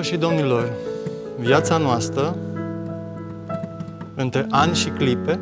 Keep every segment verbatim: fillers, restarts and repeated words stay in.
Doamnelor și domnilor, viața noastră, între ani și clipe,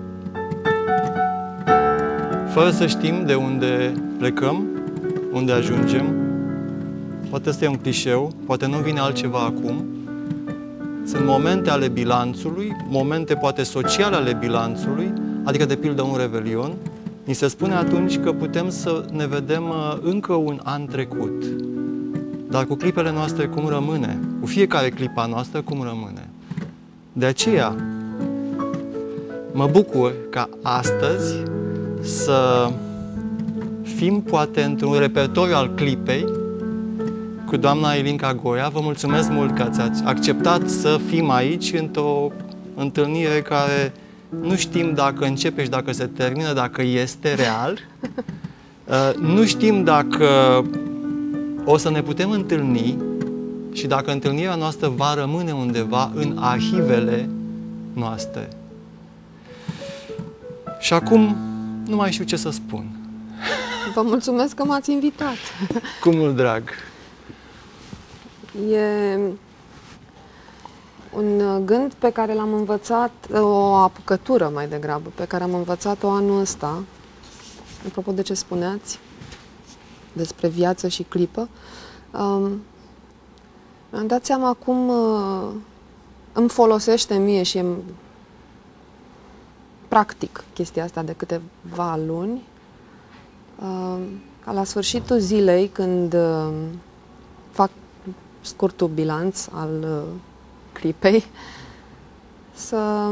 fără să știm de unde plecăm, unde ajungem, poate ăsta e un clișeu, poate nu vine altceva acum, sunt momente ale bilanțului, momente poate sociale ale bilanțului, adică de pildă un revelion. Ni se spune atunci că putem să ne vedem încă un an trecut. Dar cu clipele noastre cum rămâne? Cu fiecare clipa noastră cum rămâne? De aceea mă bucur ca astăzi să fim poate într-un repertoriu al clipei cu doamna Ilinca Gorea. Vă mulțumesc mult că ați acceptat să fim aici într-o întâlnire care nu știm dacă începe și dacă se termină, dacă este real. Nu știm dacă o să ne putem întâlni și dacă întâlnirea noastră va rămâne undeva în arhivele noastre. Și acum nu mai știu ce să spun. Vă mulțumesc că m-ați invitat. Cu mult drag. E un gând pe care l-am învățat, o apucătură mai degrabă, pe care am învățat-o anul ăsta. Apropo de ce spuneați despre viață și clipă, um, mi-am dat seama cum uh, îmi folosește mie și îmi practic chestia asta de câteva luni, uh, ca la sfârșitul zilei, când uh, fac scurtul bilanț al uh, clipei, să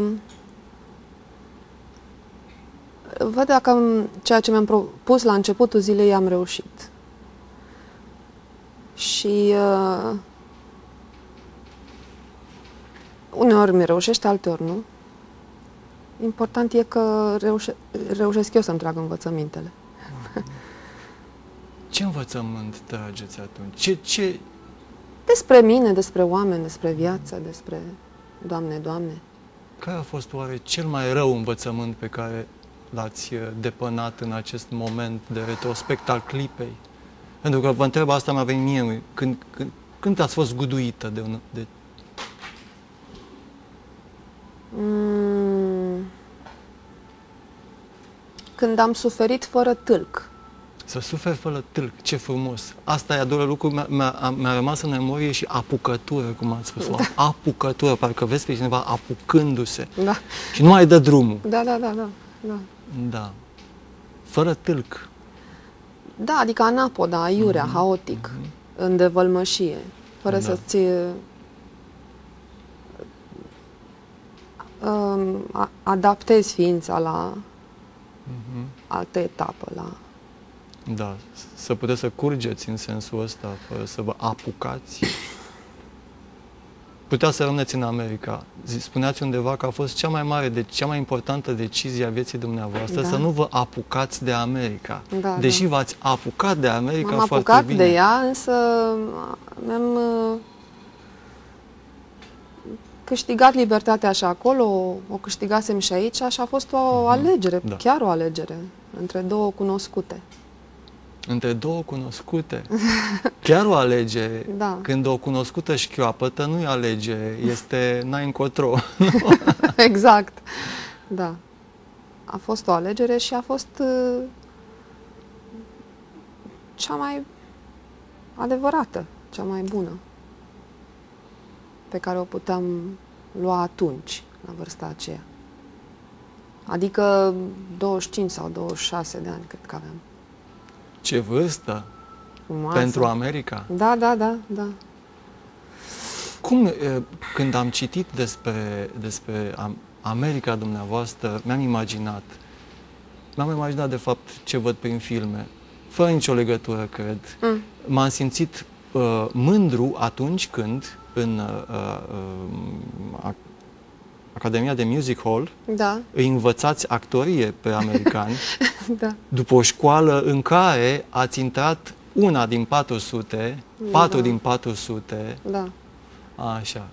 văd dacă ceea ce mi-am propus la începutul zilei am reușit. Și uh, uneori mi reușește, alteori nu. Important e că reușe reușesc eu să-mi trag învățămintele. Ce învățământ trageți atunci? Ce, ce... Despre mine, despre oameni, despre viață, despre Doamne, Doamne. Care a fost oare cel mai rău învățământ pe care l-ați depănat în acest moment de retrospect al clipei? Pentru că vă întreb asta, mi-a venit mie, când, când, când ați fost guduită de un... De... Mm. Când am suferit fără tâlc. Să suferi fără tâlc, ce frumos! Asta e a doua lucru, mi-a rămas în memorie și apucătură, cum ați spus, da. Apucătură, parcă vezi pe cineva apucându-se. Da. Și nu mai dă drumul. Da, da, da, da, da. Da. Fără tâlc. Da, adică anapoda, aiurea, mm-hmm. haotic, mm-hmm. în devălmășie, fără da. să-ți um, adaptezi ființa la mm-hmm. altă etapă, la... Da, să puteți să curgeți în sensul ăsta, fără să vă apucați. Puteați să rămâneți în America. Spuneați undeva că a fost cea mai mare, de, cea mai importantă decizie a vieții dumneavoastră, da. Să nu vă apucați de America. Da, deși da. V-ați apucat de America foarte bine. M-am apucat de ea, însă mi-am câștigat libertatea și acolo, o câștigasem și aici și a fost o alegere, da. Chiar o alegere, între două cunoscute. Între două cunoscute. Chiar o alegere. Da. Când o cunoscută șchioapătă, nu e alegere, este n-ai încotro. Exact. Da. A fost o alegere și a fost uh, cea mai adevărată, cea mai bună pe care o puteam lua atunci, la vârsta aceea. Adică douăzeci și cinci sau douăzeci și șase de ani, cred că aveam. Ce vârstă! Frumoasă. Pentru America. Da, da, da, da. Cum, când am citit despre, despre America dumneavoastră, mi-am imaginat, mi-am imaginat de fapt ce văd prin filme, fără nicio legătură, cred. Mm. M-am simțit uh, mândru atunci când, în uh, uh, Academia de Music Hall, da. Îi învățați actorie pe americani, da. După o școală în care ați intrat una din patru sute, patru da. Din patru sute. Da. Așa.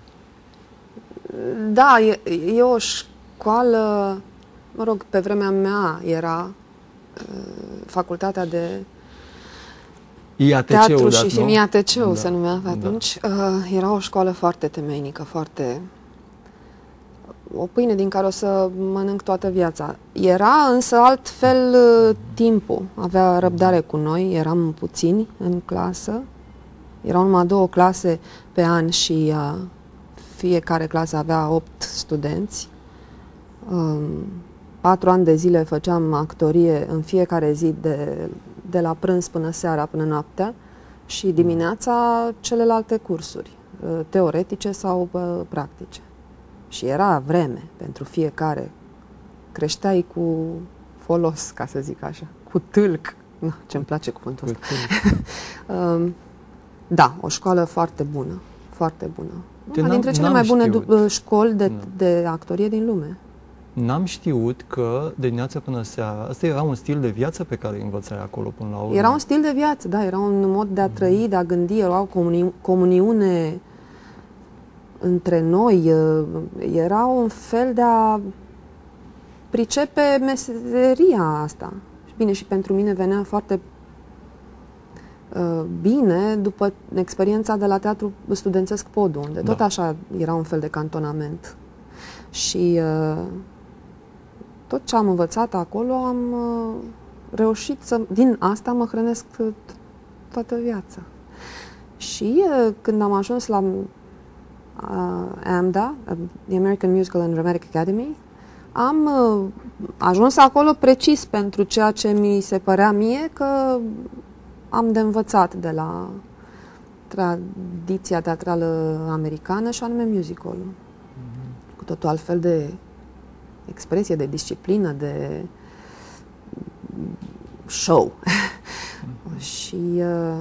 Da, e, e o școală, mă rog, pe vremea mea era uh, facultatea de I A T C-ul, teatru dat, și film, I A T C-ul da. se numea pe atunci. Da. Uh, era o școală foarte temeinică, foarte... o pâine din care o să mănânc toată viața. Era însă altfel uh, timpul. Avea răbdare cu noi, eram puțini în clasă. Erau numai două clase pe an și uh, fiecare clasă avea opt studenți. Um, patru ani de zile făceam actorie în fiecare zi de, de la prânz până seara, până noaptea și dimineața celelalte cursuri, uh, teoretice sau uh, practice. Și era vreme pentru fiecare. Creșteai cu folos, ca să zic așa, cu tâlc. No, ce-mi place cuvântul ăsta. um, Da, o școală foarte bună, foarte bună. Una dintre cele mai bune școli de, de actorie din lume. N-am știut că de dimineața până seara, asta era un stil de viață pe care îi învățai acolo până la urmă. Era un stil de viață, da, era un mod de a trăi, de a gândi, era o comuni comuniune între noi, era un fel de a pricepe meseria asta. Bine, și pentru mine venea foarte bine după experiența de la Teatru Studențesc Podul, unde da. tot așa era un fel de cantonament. Și uh, tot ce am învățat acolo am uh, reușit să... Din asta mă hrănesc toată viața. Și uh, când am ajuns la uh, A M D A, The American Musical and Dramatic Academy, am uh, ajuns acolo precis pentru ceea ce mi se părea mie că am de învățat de la tradiția teatrală americană și anume musicalul. Mm-hmm. Cu totul altfel de expresie, de disciplină, de show. Mm-hmm. Și uh,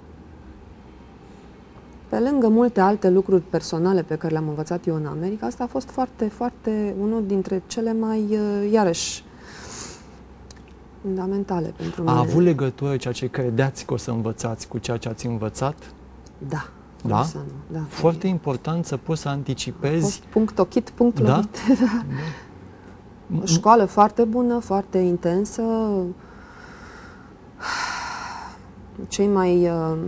pe lângă multe alte lucruri personale pe care le-am învățat eu în America, asta a fost foarte, foarte unul dintre cele mai, uh, iarăși, fundamentale pentru mine. A avut legătură ceea ce credeați că o să învățați cu ceea ce ați învățat? Da. Da? Să nu, da. Foarte important să poți să anticipezi. A fost punct ochit, punct da? lovit. Da. Da. O școală foarte bună, foarte intensă. Cei mai uh,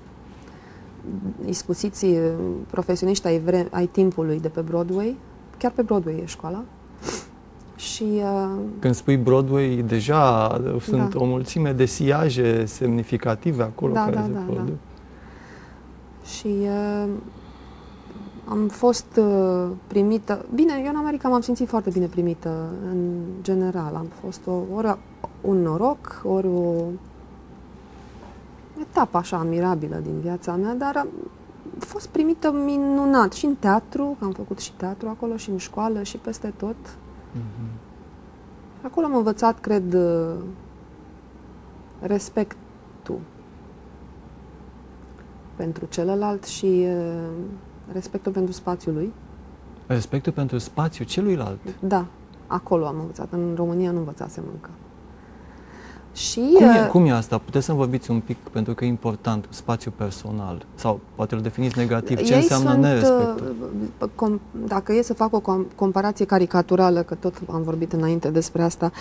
iscusiți profesioniști ai, vre ai timpului de pe Broadway. Chiar pe Broadway e școala. Și, uh, când spui Broadway, deja sunt da. o mulțime de siaje semnificative acolo da, care da, se da, produc. Da. Și uh, am fost uh, primită... Bine, eu în America m-am simțit foarte bine primită, în general. Am fost o, ori un noroc, ori o etapă așa admirabilă din viața mea, dar am fost primită minunat și în teatru, am făcut și teatru acolo, și în școală, și peste tot. Mm-hmm. Acolo am învățat, cred, respectul pentru celălalt și respectul pentru spațiul lui. Respectul pentru spațiul celuilalt? Da, acolo am învățat. În România nu învățasem încă. Și, cum, e, cum e asta? Puteți să-mi vorbiți un pic, pentru că e important, spațiul personal. Sau poate îl definiți negativ. Ce înseamnă sunt, nerespectul? Com, dacă e să fac o com, comparație caricaturală, că tot am vorbit înainte despre asta,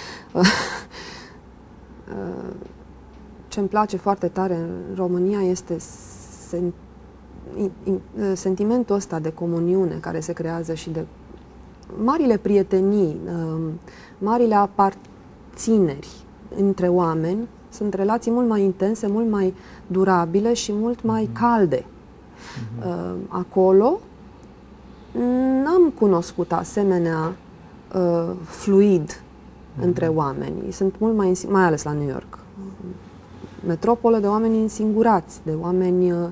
ce îmi place foarte tare în România este sen, sentimentul ăsta de comuniune care se creează și de marile prietenii, marile aparțineri între oameni. Sunt relații mult mai intense, mult mai durabile și mult mai calde. Mm-hmm. Acolo n-am cunoscut asemenea uh, fluid mm-hmm. între oameni. Sunt mult mai, mai ales la New York. Metropolă de oameni însingurați, de oameni uh,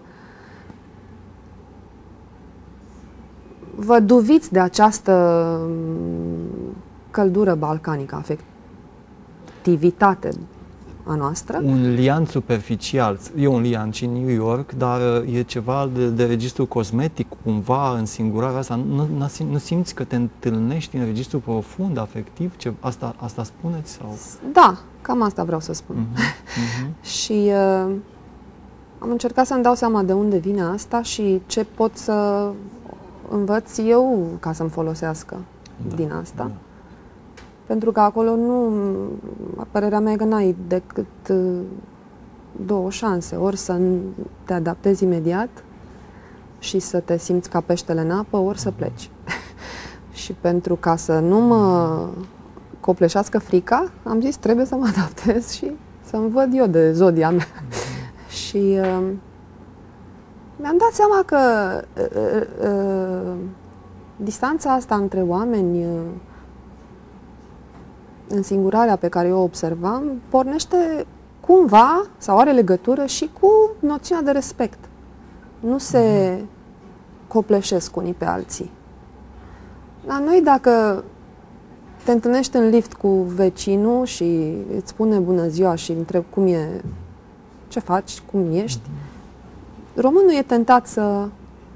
văduviți de această căldură balcanică, afectivitate a noastră. Un lian superficial. E un lian și în New York, dar e ceva de, de registru cosmetic, cumva, în singurarea asta. Nu, nu simți că te întâlnești în registru profund, afectiv? Ce, asta, asta spuneți? Sau? Da, cam asta vreau să spun. Uh-huh, uh-huh. Și uh, am încercat să-mi dau seama de unde vine asta și ce pot să învăț eu ca să-mi folosească da, din asta. Da. Pentru că acolo nu, părerea mea e că n-ai decât uh, două șanse. Ori să te adaptezi imediat și să te simți ca peștele în apă, ori să pleci. Și pentru ca să nu mă copleșească frica, am zis trebuie să mă adaptez și să-mi văd eu de zodia mea. Și uh, mi-am dat seama că uh, uh, distanța asta între oameni, uh, însingurarea pe care eu o observam, pornește cumva, sau are legătură și cu noțiunea de respect. Nu se copleșesc unii pe alții. La noi, dacă te întâlnești în lift cu vecinul și îți spune bună ziua și îl întrebi cum e, ce faci, cum ești, românul e tentat să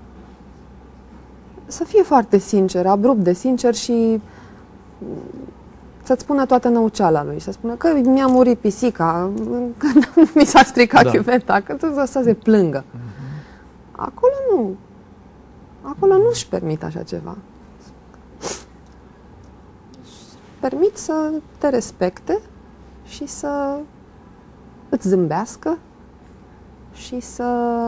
să fie foarte sincer, abrupt de sincer și să-ți spună toată năuceala lui, să spună că mi-a murit pisica, că mi s-a stricat da. chiuveta, că să, să se plângă. Acolo nu. Acolo nu-și permit așa ceva. Permit să te respecte și să îți zâmbească și să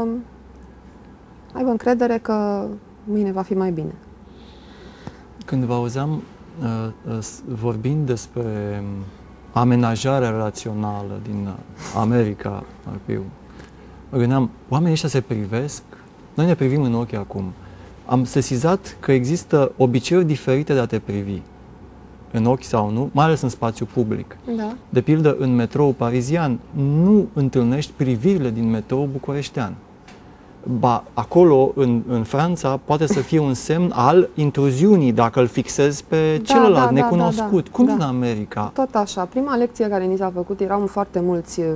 aibă încredere că mâine va fi mai bine. Când vă auzeam vorbind despre amenajarea relațională din America, mă gândeam, oamenii ăștia se privesc, noi ne privim în ochi acum. Am sesizat că există obiceiuri diferite de a te privi, în ochi sau nu, mai ales în spațiu public. Da. De pildă, în metrou parizian nu întâlnești privirile din metrou bucureștean. Ba, acolo, în, în Franța, poate să fie un semn al intruziunii, dacă îl fixezi pe da, celălalt, da, necunoscut. Da, da, Cum da. în America? Tot așa. Prima lecție care ni s-a făcut, erau foarte mulți. Uh,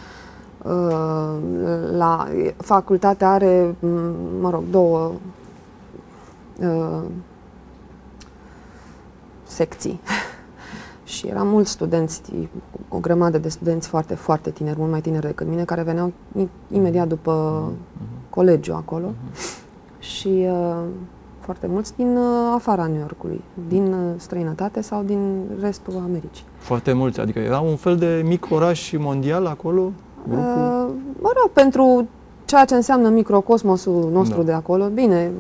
la facultate are, mă rog, două uh, secții. Și eram mulți studenți, o grămadă de studenți foarte, foarte tineri, mult mai tineri decât mine, care veneau imediat după uh-huh. colegiu acolo. Uh-huh. Și uh, foarte mulți din uh, afara New Yorkului, din uh, străinătate sau din restul Americii. Foarte mulți, adică era un fel de mic oraș mondial acolo? Uh, mă rog, pentru ceea ce înseamnă microcosmosul nostru da. de acolo, bine,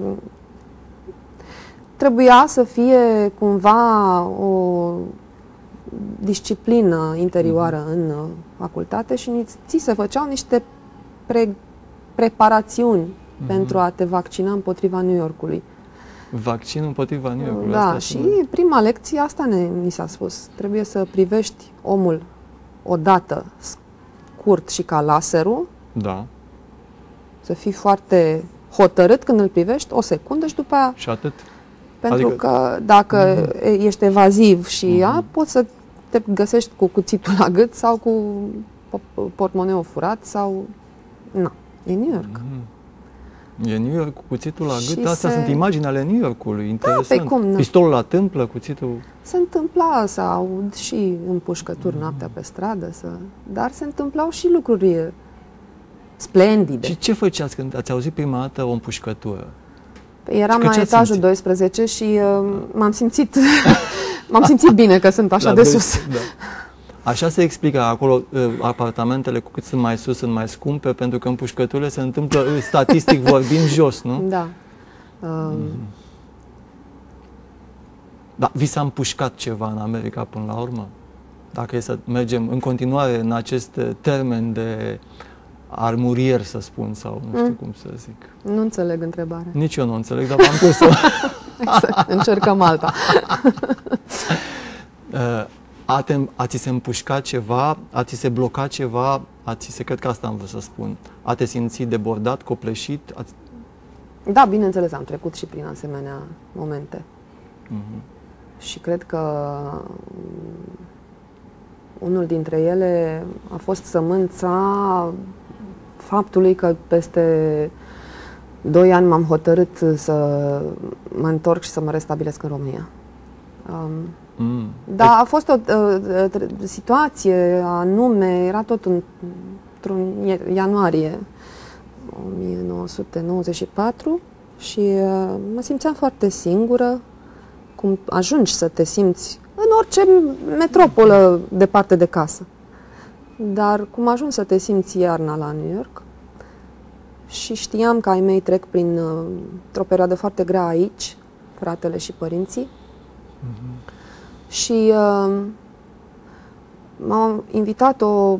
trebuia să fie cumva o disciplină interioară mm-hmm. în facultate și ți se făceau niște pre, preparațiuni mm-hmm. pentru a te vaccina împotriva New Yorkului. Vaccin împotriva New Yorkului? Da, asta și sună... prima lecție asta ne, ni s-a spus. Trebuie să privești omul odată scurt și ca laserul. Da. Să fii foarte hotărât când îl privești, o secundă și după aia... Și atât? Pentru adică... că dacă uh-huh. ești evaziv și uh-huh. ea, poți să te găsești cu cuțitul la gât sau cu portmoneul furat sau... Nu, e New York. Uh-huh. E New York cu cuțitul la gât? Și Astea se... sunt imagini ale New Yorkului, interesant. Da, pe cum, nu. Pistolul la tâmplă, cuțitul... Se întâmpla să aud și împușcături uh-huh. noaptea pe stradă, să... dar se întâmplau și lucruri splendide. Și ce făceați când ați auzit prima dată o împușcătură? Eram la etajul doisprezece și uh, m-am simțit m-am simțit bine că sunt așa la de sus. Da. Așa se explică acolo, uh, apartamentele cu cât sunt mai sus sunt mai scumpe, pentru că împușcăturile se întâmplă statistic vorbind jos, nu? Da. Uh... Mm. Da, vi s-a împușcat ceva în America până la urmă? Dacă e să mergem în continuare în acest termen de armurier, să spun, sau nu știu mm. cum să zic. Nu înțeleg întrebarea. Nici eu nu înțeleg, dar v-am pus-o. Exact, încercăm alta. a, te, a ți se împușca ceva, a ți se bloca ceva, a ți se, cred că asta am vrut să spun, a te simți debordat, copleșit? A... Da, bineînțeles, am trecut și prin asemenea momente. Mm-hmm. Și cred că unul dintre ele a fost sămânța faptului că peste doi ani m-am hotărât să mă întorc și să mă restabilesc în România. Um, mm. Dar a fost o uh, situație anume, era tot în, într-un ianuarie o mie nouă sute nouăzeci și patru și uh, mă simțeam foarte singură, cum ajungi să te simți în orice metropolă departe de casă. dar cum ajungi să te simți iarna la New York și știam că ai mei trec prin uh, o perioadă foarte grea aici, fratele și părinții, mm-hmm. și uh, m-a invitat o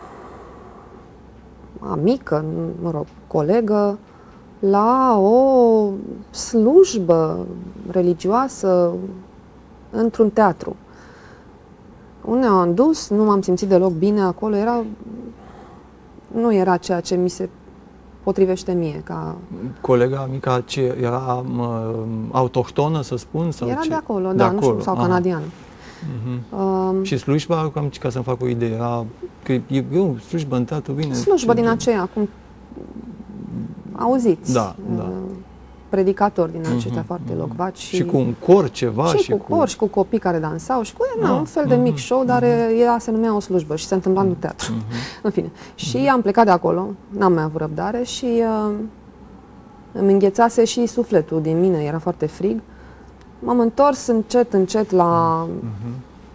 amică, mă rog, colegă, la o slujbă religioasă într-un teatru. Unde am dus, nu m-am simțit deloc bine acolo, era, nu era ceea ce mi se potrivește mie. Ca... Colega mica ce era mă, autohtonă, să spun? Sau era ce? de acolo, de da, acolo. nu știu, sau Aha. canadiană. Uh-huh. Um, și slujba, cam, ca să-mi fac o idee, era, că e eu, slujbă în teatru, bine. Slujbă din aceea, cum auziți. Da, uh, da. Predicatori din aceștia uh-huh, foarte uh-huh. locvaci. Și, și cu un cor ceva. Și, și cu cor, și cu copii care dansau, și cu na, ah, un fel de mic uh-huh, show, dar uh-huh. ea se numea o slujbă și se întâmpla în teatru. Uh-huh. În fine. Uh-huh. Și am plecat de acolo, n-am mai avut răbdare și uh, îmi înghețase și sufletul din mine, era foarte frig. M-am întors încet, încet la uh-huh.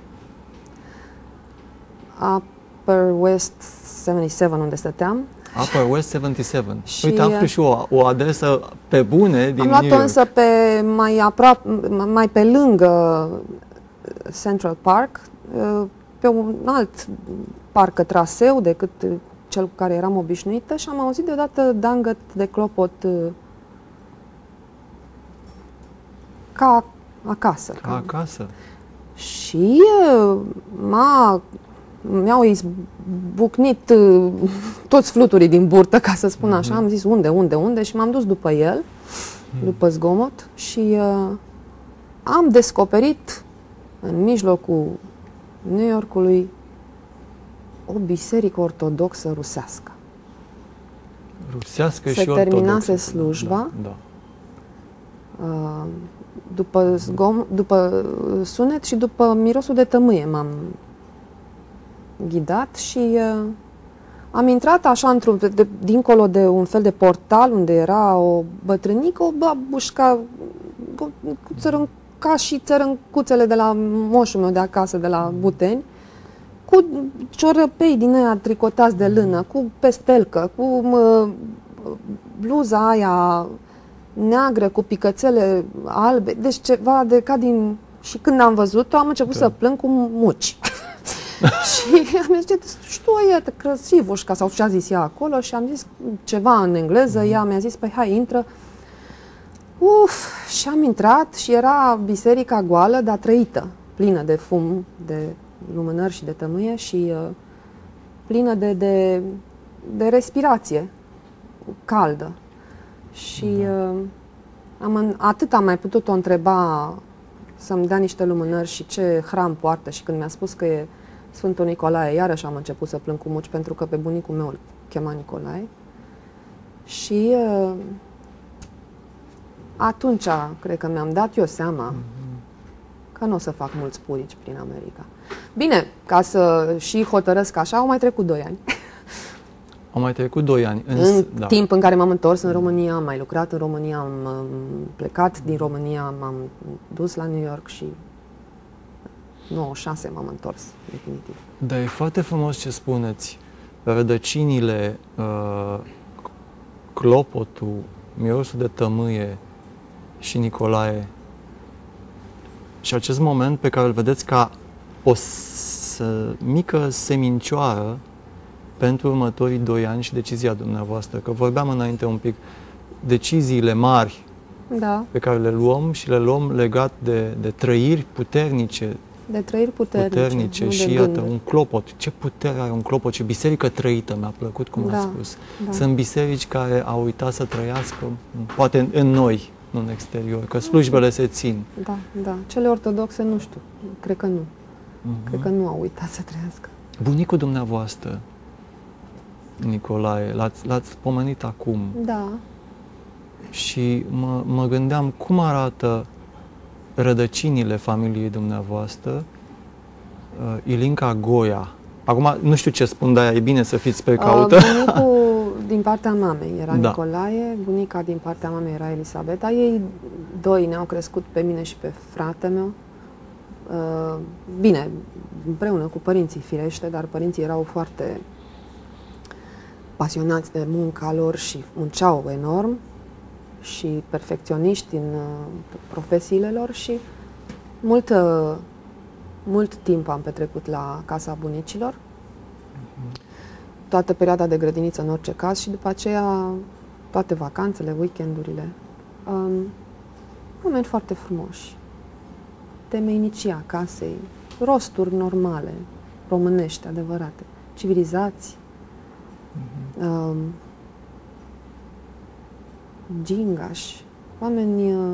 Upper West șaptezeci și șapte, unde stăteam. Upper West șaptezeci și șapte. Și uite, am aflat și o, o adresă pe bune din Am luat-o New York. însă pe mai aproape, mai pe lângă Central Park, pe un alt parcă traseu decât cel cu care eram obișnuită și am auzit deodată dangăt de clopot ca acasă. Ca acasă. Și m-a mi-au izbucnit uh, toți fluturii din burtă, ca să spun așa. Mm-hmm. Am zis unde, unde, unde și m-am dus după el, mm. după zgomot și uh, am descoperit în mijlocul New Yorkului o biserică ortodoxă rusească. Rusească Se și ortodoxă. Se terminase slujba. Da, da. Uh, după, zgom, după sunet și după mirosul de tămâie m-am ghidat și uh, am intrat așa într-un, de, dincolo de un fel de portal unde era o bătrânică, o babușca cu, cu țărân, ca și țărâncuțele de la moșul meu de acasă, de la Buteni, cu ciorăpei din aia tricotați de lână, cu pestelcă, cu uh, bluza aia neagră, cu picățele albe, deci ceva de ca din... Și când am văzut-o, am început da. să plâng cu muci. Și am zis, știu, e crăsivușca sau ce a zis ea acolo și am zis ceva în engleză, ea mi-a zis, păi hai, intră. Uf, și am intrat și era biserica goală, dar trăită, plină de fum, de lumânări și de tămâie și uh, plină de, de, de respirație caldă. Și uh, am, atât am mai putut o întreba să-mi dea niște lumânări și ce hram poartă și când mi-a spus că e Sfântul Nicolae, iarăși am început să plâng cu muci pentru că pe bunicul meu îl chema Nicolae. Și uh, atunci cred că mi-am dat eu seama mm-hmm. că nu o să fac mulți purici prin America. Bine, ca să și hotărăsc așa, au mai trecut doi ani. Au mai trecut doi ani. În, în da. timp în care m-am întors în România, am mai lucrat în România, am, am plecat din România, m-am dus la New York și nouăzeci și șase m-am întors, definitiv. Dar e foarte frumos ce spuneți. Rădăcinile, uh, clopotul, mirosul de tămâie și Nicolae. Și acest moment pe care îl vedeți ca o mică semincioară pentru următorii doi ani și decizia dumneavoastră. Că vorbeam înainte un pic, deciziile mari da. pe care le luăm și le luăm legat de, de trăiri puternice. De trăiri puternice, puternice și iată, gânduri. Un clopot. Ce putere are un clopot, ce biserică trăită, mi-a plăcut cum da, ați spus. Da. Sunt biserici care au uitat să trăiască, poate în, în noi, nu în exterior, că slujbele se țin. Da, da. Cele ortodoxe nu știu, cred că nu. Uh-huh. Cred că nu au uitat să trăiască. Bunicul dumneavoastră, Nicolae, l-ați, l-ați pomenit acum. Da. Și mă, mă gândeam cum arată rădăcinile familiei dumneavoastră, uh, Ilinca Goia. Acum, nu știu ce spun, dar e bine să fiți precaută. Uh, bunicul din partea mamei era da. Nicolae, bunica din partea mamei era Elisabeta. Ei doi ne-au crescut pe mine și pe fratele meu. Uh, bine, împreună cu părinții, firește, dar părinții erau foarte pasionați de munca lor și munceau enorm și perfecționiști în uh, profesiile lor și mult, uh, mult timp am petrecut la casa bunicilor, uh-huh. toată perioada de grădiniță în orice caz și după aceea toate vacanțele, weekendurile. Um, oameni foarte frumoși, temeinicia casei, rosturi normale, românești, adevărate, civilizați, uh-huh. um, gingași, oameni uh,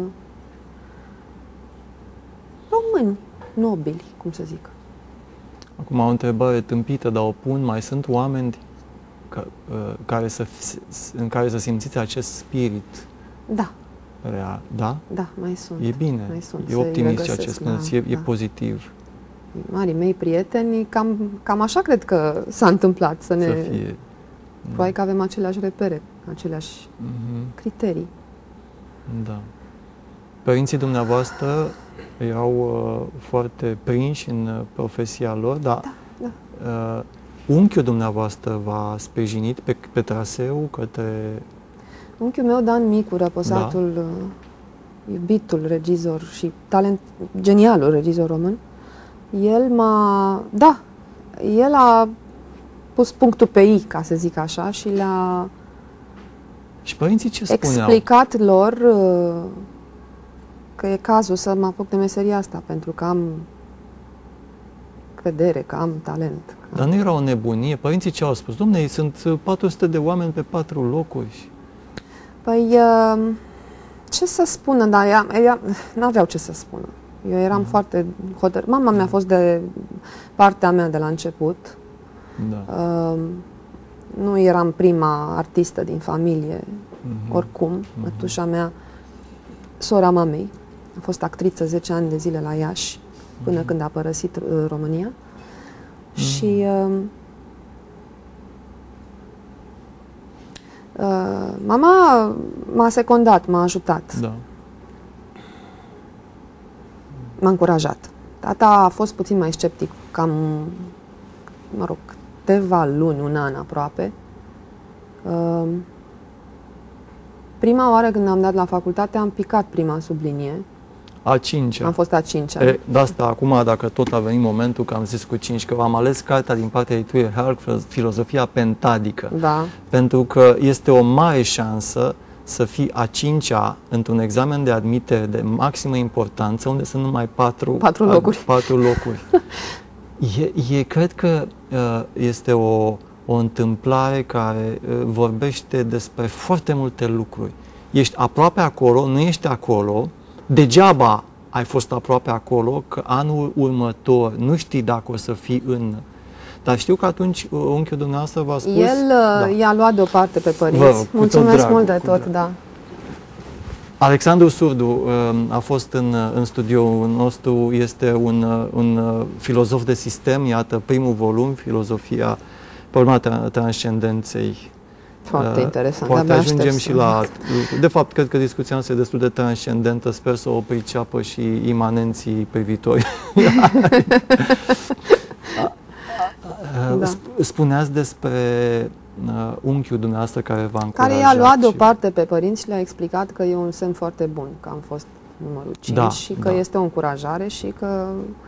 români, nobili, cum să zic. Acum o întrebare tâmpită, dar o pun, mai sunt oameni ca, uh, care să, în care să simțiți acest spirit? Da. Real, da? Da, mai sunt. E bine, mai sunt. e optimist ceea ce spuneți, e, da. e pozitiv. Marii mei prieteni, cam, cam așa cred că s-a întâmplat să ne... Să fie. Probabil că avem aceleași repere, aceleași mm-hmm. criterii. Da. Părinții dumneavoastră erau uh, foarte prinși în uh, profesia lor, dar da, da. Uh, unchiul dumneavoastră v-a sprijinit pe, pe traseu către... Unchiul meu, Dan Micu, răposatul, da. iubitul regizor și talent, genialul regizor român, el m-a... Da, el a pus punctul pe I, ca să zic așa, și le-a și părinții ce spuneau? Explicat lor uh, că e cazul să mă apuc de meseria asta, pentru că am credere, că am talent. Dar nu era o nebunie? Părinții ce au spus? Dom'le, sunt patru sute de oameni pe patru locuri. Păi, uh, ce să spună, dar ea, ea n-aveau ce să spună. Eu eram uh-huh. foarte hotărât. Mama mea a fost de partea mea de la început. Da. Uh, nu eram prima artistă din familie, uh-huh. oricum. Uh-huh. Mătușa mea, sora mamei, a fost actriță zece ani de zile la Iași, până uh-huh. când a părăsit uh, România. Uh-huh. Și uh, uh, mama m-a secundat, m-a ajutat. Da. M-a încurajat. Tata a fost puțin mai sceptic, cam, mă rog, câteva luni, un an aproape. Uh, prima oară când am dat la facultate am picat prima sublinie. A cincea. Am fost a cincea. E, de asta, acum, dacă tot a venit momentul că am zis cu cinci, că am ales cartea din partea editurii Herc, Filozofia Pentadică. Da. Pentru că este o mare șansă să fii a cincea într-un examen de admitere de maximă importanță, unde sunt numai patru, patru locuri. A, patru locuri. e, e, cred că uh, este o, o întâmplare care uh, vorbește despre foarte multe lucruri. Ești aproape acolo, nu ești acolo, degeaba ai fost aproape acolo, că anul următor nu știi dacă o să fii în... Dar știu că atunci unchiul dumneavoastră v-a spus... El da. i-a luat deoparte pe părinți. Vă, mulțumesc dragul, mult de tot, drag. da. Alexandru Surdu a fost în, în studioul nostru, este un, un filozof de sistem, iată, primul volum, Filozofia, problema transcendenței. Foarte uh, interesant. Poate ajungem și la... De fapt, cred că discuția noastră e destul de transcendentă, sper să o priceapă și imanenții privitori. Da. Spuneați despre uh, unchiul dumneavoastră care v-a încurajat. Care i-a luat și... deoparte pe părinți și le-a explicat că e un semn foarte bun, că am fost numărul cinci da, și că da. este o încurajare și că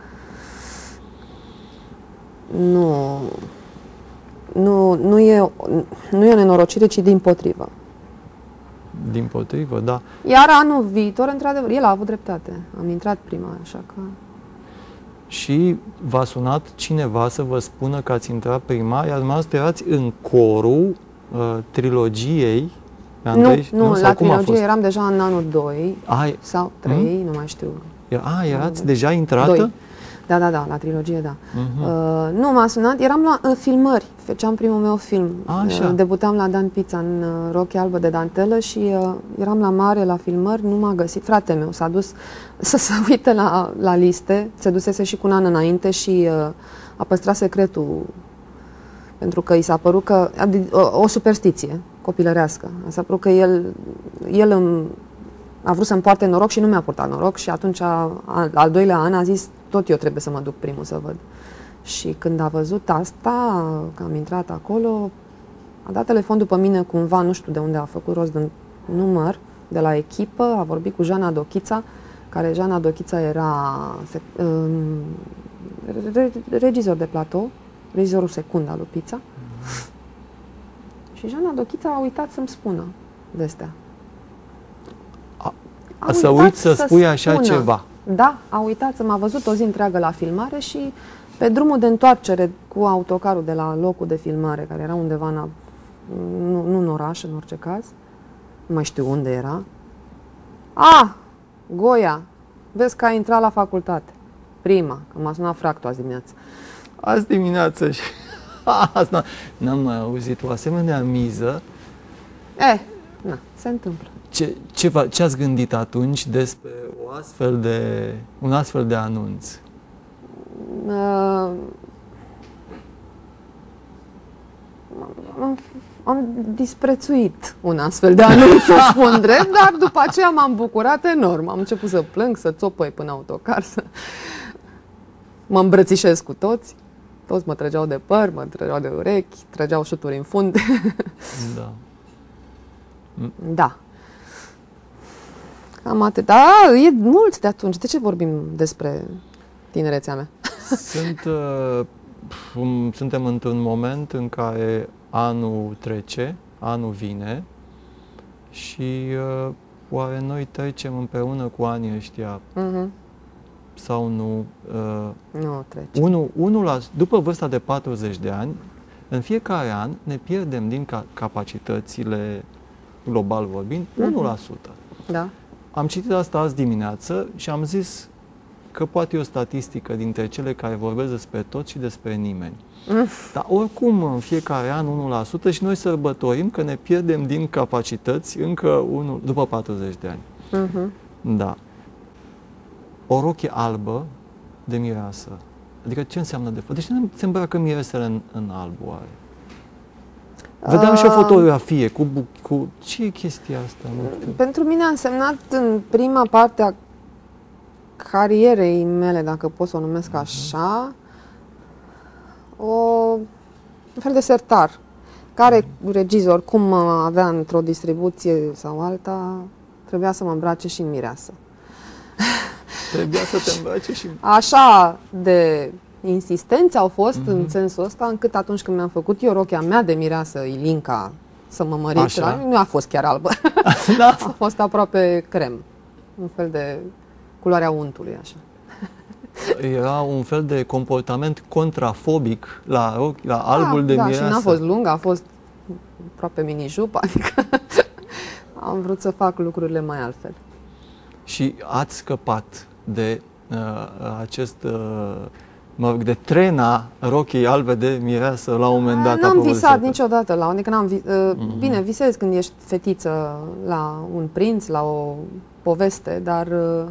nu, nu, nu, e, nu e o nenorocire, ci dimpotrivă. Dimpotrivă, da. Iar anul viitor, într-adevăr, el a avut dreptate. Am intrat prima, așa că... Și v-a sunat cineva să vă spună că ați intrat prima, iar dumneavoastră erați în corul uh, trilogiei. Andrei, nu, nu, nu la trilogie eram deja în anul doi Ai... sau trei, hmm? nu mai știu. A, erați deja intrată? doi. Da, da, da, la trilogie, da. Uh-huh. Uh, nu, m-a sunat, eram la uh, filmări, făceam primul meu film. Așa. Uh, debutam la Dan Pizza în uh, Rochia Albă de Dantelă și uh, eram la mare la filmări, nu m-a găsit. Fratele meu s-a dus să se uite la, la liste, se dusese și cu un an înainte și uh, a păstrat secretul pentru că i s-a părut că, o, o superstiție copilărească, s-a părut că el, el îmi, a vrut să-mi poarte noroc și nu mi-a purtat noroc și atunci, a, al doilea an, a zis tot eu trebuie să mă duc primul să văd. Și când a văzut asta, că am intrat acolo, a dat telefon după mine cumva, nu știu de unde a făcut rost de număr, de la echipă, a vorbit cu Jana Dochița, care Jana Dochița era um, regizor de platou, regizorul secund al lui Pizza. Mm-hmm. Și Jana Dochița a uitat să-mi spună de astea. A, a să uit să, să spui așa spună. Ceva. Da, a uitat să m-a văzut o zi întreagă la filmare și pe drumul de întoarcere cu autocarul de la locul de filmare, care era undeva în, nu, nu în oraș, în orice caz, nu mai știu unde era. A, Goia, vezi că a intrat la facultate. Prima, că m-a sunat fractul azi dimineață. Azi dimineață și... N-am mai auzit o asemenea miză. Eh, na, se întâmplă. Ce, ce, ce ați gândit atunci despre o astfel de, un astfel de anunț? Uh, am, am disprețuit un astfel de anunț, să spun drept, dar după aceea m-am bucurat enorm. Am început să plâng, să țopăi până autocar, să mă îmbrățișez cu toți. Toți mă trăgeau de păr, mă trăgeau de urechi, trăgeau șuturi în fund. Da. Da. Cam atât. Da, e mult de atunci. De ce vorbim despre tinerețea mea? Sunt, uh, um, suntem într-un moment în care anul trece, anul vine și uh, oare noi trecem împreună cu anii ăștia uh-huh. sau nu? Uh, nu trece. Unu, unul la, după vârsta de patruzeci de ani, în fiecare an ne pierdem din ca, capacitățile, global vorbind, uh-huh. unu la sută. Da. Am citit asta azi dimineață și am zis că poate e o statistică dintre cele care vorbesc despre tot și despre nimeni. Mm. Dar oricum, în fiecare an, unu la sută și noi sărbătorim că ne pierdem din capacități încă unul, după patruzeci de ani. Mm-hmm. Da. O rochie albă de mireasă. Adică ce înseamnă de fapt? De ce nu se îmbracă miresele în, în alb, oare? Vedeam uh, și o fotografie cu, cu... Ce e chestia asta? Nu știu. Pentru mine a însemnat în prima parte a carierei mele, dacă pot să o numesc uh-huh. așa, o, un fel de sertar, care uh-huh. regizor, cum avea într-o distribuție sau alta, trebuia să mă îmbrace și în mireasă. Trebuia să te îmbrace și... Așa de insistenți au fost uh-huh. în sensul ăsta, încât atunci când mi-am făcut eu rochia mea de mireasă, Ilinca, să mă mărit, nu a fost chiar albă. Da. A fost aproape crem. Un fel de culoarea untului, așa. Era un fel de comportament contrafobic la, rochi, la albul da, de da, mireasă. Și n-a fost lung, a fost aproape mini-jup, adică am vrut să fac lucrurile mai altfel. Și ați scăpat de uh, acest, uh, mă rog, de trena rochiei albe de mireasă la un moment dat? N-am visat niciodată la adică n-am vi uh, mm-hmm. Bine, visezi când ești fetiță la un prinț, la o poveste, dar uh,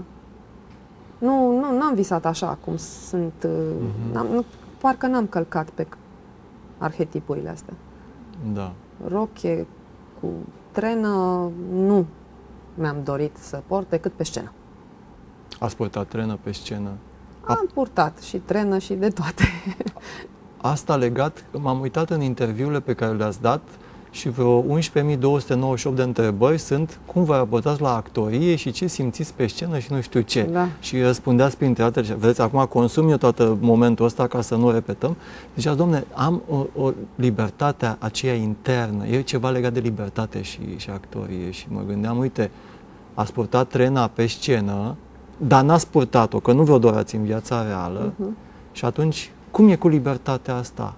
nu, nu, n-am visat așa cum sunt, uh, mm-hmm. n-am, nu, parcă n-am călcat pe arhetipurile astea. Da. Rochie cu trenă, nu mi-am dorit să port decât pe scenă. Ați purtat trenă pe scenă? Am purtat și trenă și de toate. Asta legat, m-am uitat în interviurile pe care le-ați dat și vreo unsprezece mii două sute nouăzeci și opt de întrebări sunt cum vă raportați la actorie și ce simțiți pe scenă și nu știu ce. Da. Și răspundeați printre altele. Vedeți, acum consum eu toată momentul ăsta ca să nu repetăm. Ziceați, domne, am o, o libertate aceea internă. E ceva legat de libertate și, și actorie. Și mă gândeam, uite, ați purtat trena pe scenă, dar n-ați purtat-o, că nu vă dorați în viața reală. Uh-huh. Și atunci, cum e cu libertatea asta?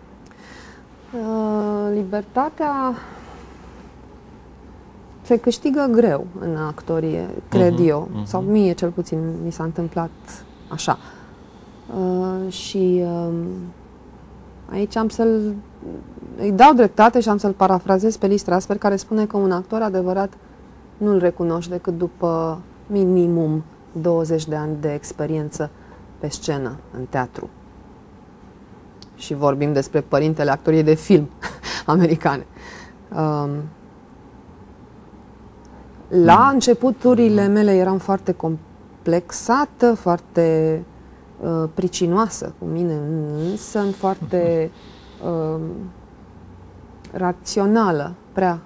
Uh, libertatea se câștigă greu în actorie, cred uh-huh, eu. Uh-huh. Sau mie, cel puțin, mi s-a întâmplat așa. Uh, și uh, aici am să-l îi dau dreptate și am să-l parafrazez pe Lee Strasberg, care spune că un actor adevărat nu-l recunoști decât după minimum douăzeci de ani de experiență pe scenă, în teatru. Și vorbim despre părintele actoriei de film americane. Um, la începuturile mele eram foarte complexată, foarte uh, pricinoasă cu mine, însă foarte uh, rațională, prea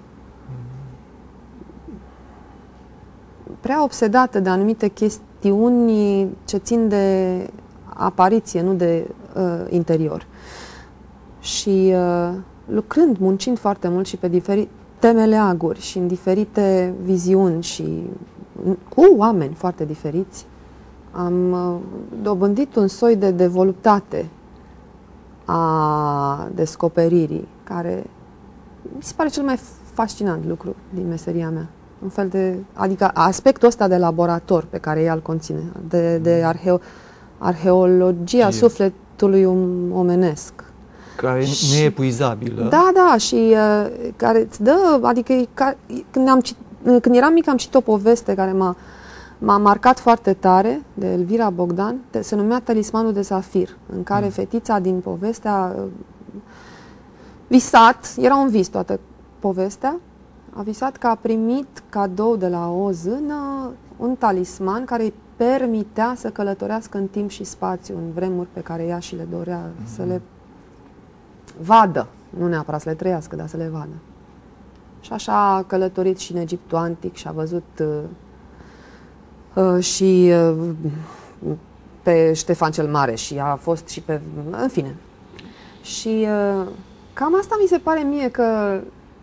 prea obsedată de anumite chestiuni ce țin de apariție, nu de uh, interior. Și uh, lucrând, muncind foarte mult și pe diferite meleaguri și în diferite viziuni și cu oameni foarte diferiți, am uh, dobândit un soi de, de voluptate a descoperirii, care mi se pare cel mai fascinant lucru din meseria mea. Un fel de, adică aspectul ăsta de laborator pe care ea îl conține, de, de arheo, arheologia e. sufletului omenesc. Care și, nu e epuizabilă. Da, da, și uh, care îți dă, adică ca, când, am, când eram mic am citit o poveste care m-a m-a marcat foarte tare, de Elvira Bogdan, de, se numea Talismanul de Safir, în care mm. fetița din poveste a visat, era un vis toată povestea, a visat că a primit cadou de la o zână un talisman care îi permitea să călătorească în timp și spațiu, în vremuri pe care ea și le dorea mm. să le vadă, nu neapărat să le trăiască, dar să le vadă. Și așa a călătorit și în Egiptul Antic și a văzut uh, uh, și uh, pe Ștefan cel Mare și a fost și pe... în fine. Și uh, cam asta mi se pare mie că...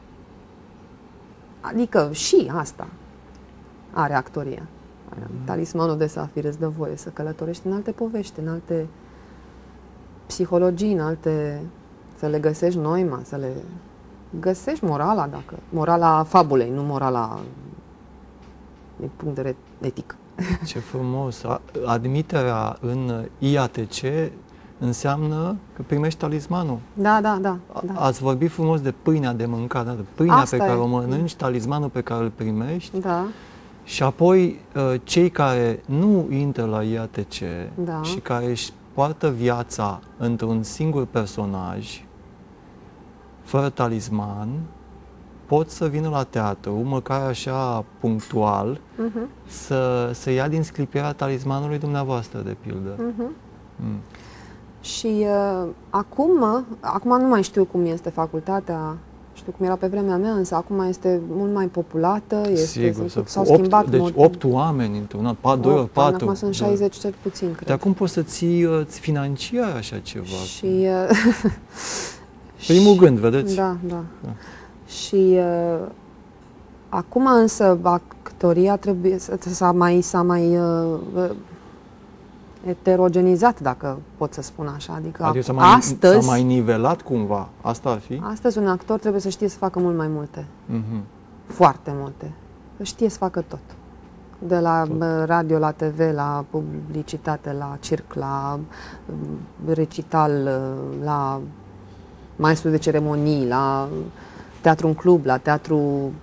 Adică și asta are actoria. Talismanul de Safir îți dă voie să călătorești în alte povești, în alte psihologii, în alte... să le găsești noima, să le găsești morala, dacă... morala fabulei, nu morala din punct de vedere etic. Ce frumos! Admiterea în I A T C înseamnă că primești talismanul. Da, da, da. da. Ați vorbit frumos de pâinea de mâncat, da? De pâinea Asta pe care e. o mănânci, talismanul pe care îl primești. Da. Și apoi cei care nu intră la I A T C da. și care își poartă viața într-un singur personaj, fără talisman, pot să vină la teatru, măcar așa punctual, uh-huh. să, să ia din sclipirea talismanului dumneavoastră, de pildă. Uh-huh. Mm. Și uh, acum, acum nu mai știu cum este facultatea, știu cum era pe vremea mea, însă acum este mult mai populată, este, Sigur, s-au schimbat deci mod... opt oameni într-un an, doi ori patru. Acum sunt șaizeci cel puțin, cred. De acum poți să ții uh, financiar așa ceva. Și... Uh, primul și, gând, vedeți? Da, da. da. Și uh, acum însă actoria trebuie să s-a mai, s-a mai uh, eterogenizat, dacă pot să spun așa. Adică, adică s-a mai, astăzi... s-a mai nivelat cumva. Asta ar fi? Astăzi un actor trebuie să știe să facă mult mai multe. Mm-hmm. Foarte multe. Să știe să facă tot. De la tot. radio, la T V, la publicitate, la circ, la recital, la maestru de ceremonii, la teatru în club, la teatru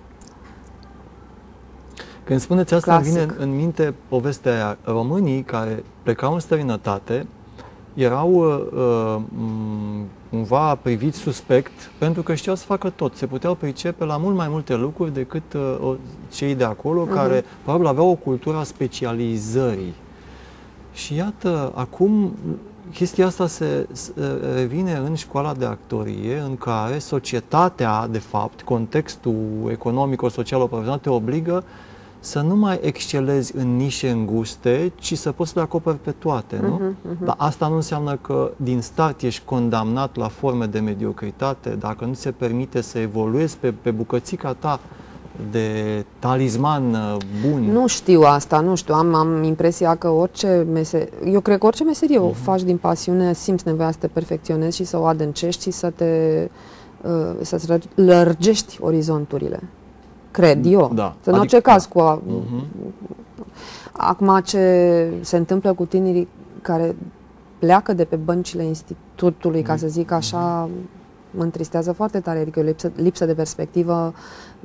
Când spuneți asta, clasic. vine în minte povestea aia. Românii care plecau în străinătate erau uh, cumva priviți suspect pentru că știau să facă tot. Se puteau pricepe la mult mai multe lucruri decât uh, cei de acolo, uh-huh. care probabil aveau o cultură a specializării. Și iată, acum chestia asta se, se revine în școala de actorie, în care societatea, de fapt, contextul economico-social-profesional te obligă să nu mai excelezi în nișe înguste, ci să poți să le acoperi pe toate, nu? Uh-huh, uh-huh. Dar asta nu înseamnă că din start ești condamnat la forme de mediocritate, dacă nu se permite să evoluezi pe, pe bucățica ta de talisman bun. Nu știu asta, nu știu. Am, am impresia că orice meserie, eu cred că orice meserie uh-huh. o faci din pasiune, simți nevoia să te perfecționezi și să o adâncești și să te uh, să lărgești orizonturile. Cred eu. Da. În adică, orice caz, cu a, uh-huh. acum ce se întâmplă cu tinerii care pleacă de pe băncile institutului, uh-huh. ca să zic așa, mă întristează foarte tare, adică lipsă, lipsă de perspectivă.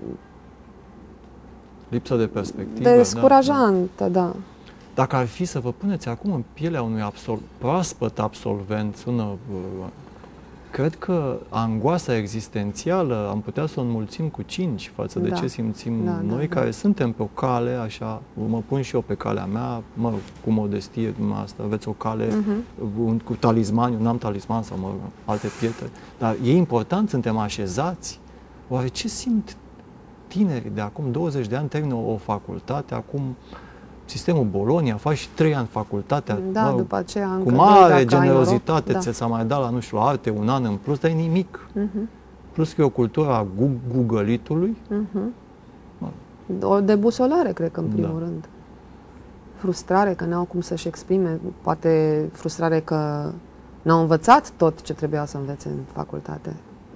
Lipsă de perspectivă, descurajantă, da, da. Dacă ar fi să vă puneți acum în pielea unui absol proaspăt absolvent, sună Cred că angoasa existențială am putea să o înmulțim cu cinci față de da. ce simțim da, noi, da, care da. suntem pe o cale, așa, mă pun și eu pe calea mea, mă, cu modestie, dumneavoastră, aveți o cale uh-huh. un, cu talisman, eu n-am talisman sau mă, alte pietre, dar e important, suntem așezați. Oare ce simt tinerii de acum douăzeci de ani, termină o facultate, acum sistemul Bologna, faci trei ani facultatea, da, mă, după aceea cu încă mare doi, generozitate, da. ți s-a mai dat la, nu știu, la arte un an în plus, dar e nimic. Uh-huh. Plus că e o cultură a Google-itului. Uh-huh. O debusolare, cred că, în primul da. rând. Frustrare că n-au cum să-și exprime, poate frustrare că n-au învățat tot ce trebuia să învețe în facultate.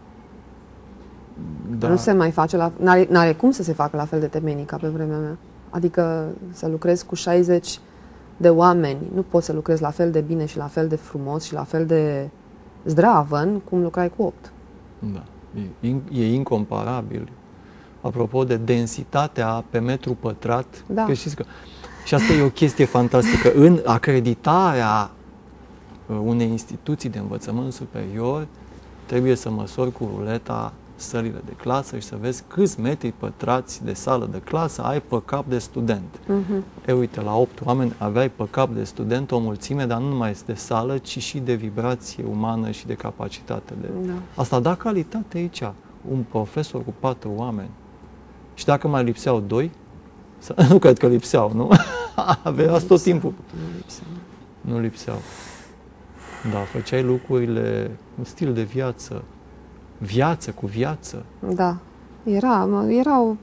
Da. Nu se mai face la... N-are, n-are cum să se facă la fel de temeinic ca pe vremea mea. Adică să lucrezi cu șaizeci de oameni, nu poți să lucrezi la fel de bine și la fel de frumos și la fel de zdravăn cum lucrai cu opt. Da, e, e incomparabil. Apropo de densitatea pe metru pătrat, da. că știți că... Și asta e o chestie fantastică. În acreditarea unei instituții de învățământ superior, trebuie să măsori cu ruleta sălile de clasă și să vezi câți metri pătrați de sală de clasă ai pe cap de student. Uh-huh. E, uite, la opt oameni aveai pe cap de student o mulțime, dar nu numai de sală, ci și de vibrație umană și de capacitate. De... Da. Asta da calitate aici. Un profesor cu patru oameni. Și dacă mai lipseau doi, nu cred că lipseau, nu? Aveați tot timpul. Nu lipseau. Nu lipseau. Da, făceai lucrurile, un stil de viață, viață cu viață. Da, era, era o,